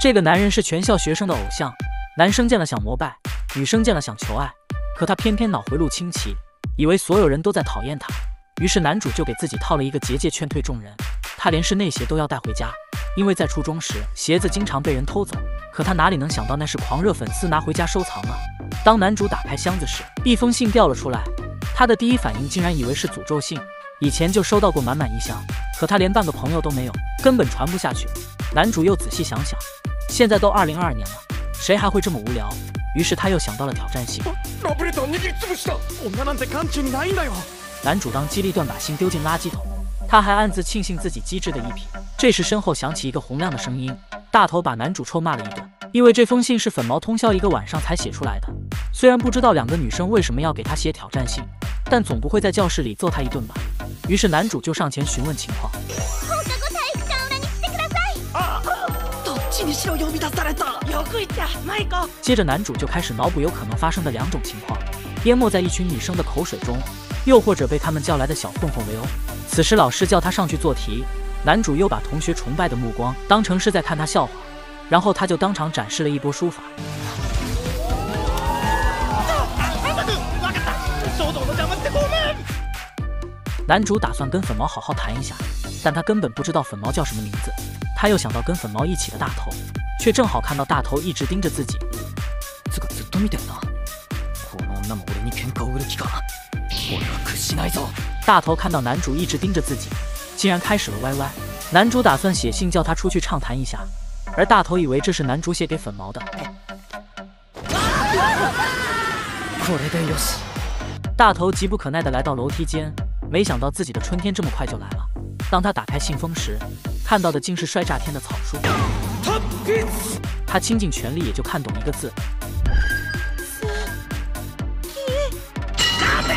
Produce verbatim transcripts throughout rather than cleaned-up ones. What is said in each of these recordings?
这个男人是全校学生的偶像，男生见了想膜拜，女生见了想求爱，可他偏偏脑回路清奇，以为所有人都在讨厌他。于是男主就给自己套了一个结界，劝退众人。他连室内鞋都要带回家，因为在初中时鞋子经常被人偷走。可他哪里能想到那是狂热粉丝拿回家收藏啊！当男主打开箱子时，一封信掉了出来。他的第一反应竟然以为是诅咒信，以前就收到过满满一箱，可他连半个朋友都没有，根本传不下去。男主又仔细想想，现在都二零二二年了，谁还会这么无聊？于是他又想到了挑战信。男主当机立断把信丢进垃圾桶，他还暗自庆幸自己机智的一痞。这时身后响起一个洪亮的声音，大头把男主臭骂了一顿，因为这封信是粉毛通宵一个晚上才写出来的。虽然不知道两个女生为什么要给他写挑战信，但总不会在教室里揍他一顿吧。于是男主就上前询问情况。接着男主就开始脑补有可能发生的两种情况：淹没在一群女生的口水中，又或者被他们叫来的小混混围殴。此时老师叫他上去做题，男主又把同学崇拜的目光当成是在看他笑话，然后他就当场展示了一波书法。男主打算跟粉毛好好谈一下，但他根本不知道粉毛叫什么名字。他又想到跟粉毛一起的大头，却正好看到大头一直盯着自己。大头看到男主一直盯着自己，竟然开始了歪歪。男主打算写信叫他出去畅谈一下，而大头以为这是男主写给粉毛的。大头急不可耐地来到楼梯间，没想到自己的春天这么快就来了。当他打开信封时，看到的竟是帅炸天的草书。他倾尽全力也就看懂一个字。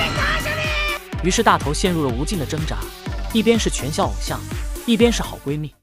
于是大头陷入了无尽的挣扎，一边是全校偶像，一边是好闺蜜。